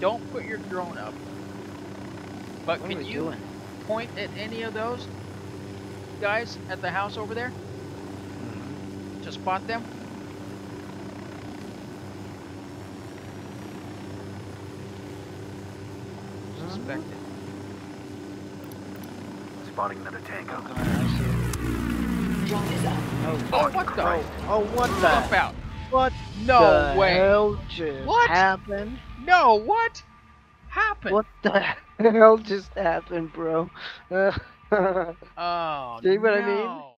Don't put your drone up. But What are can we you doing? point at any of those guys at the house over there to spot them? Suspected. Spotting another tango. Oh, God, I see it. Drone is up. Oh, what the? Oh, what Jump the? out. What No the way. hell just What? happened? No, what happened? What the hell just happened, bro? Oh, See what I mean? no.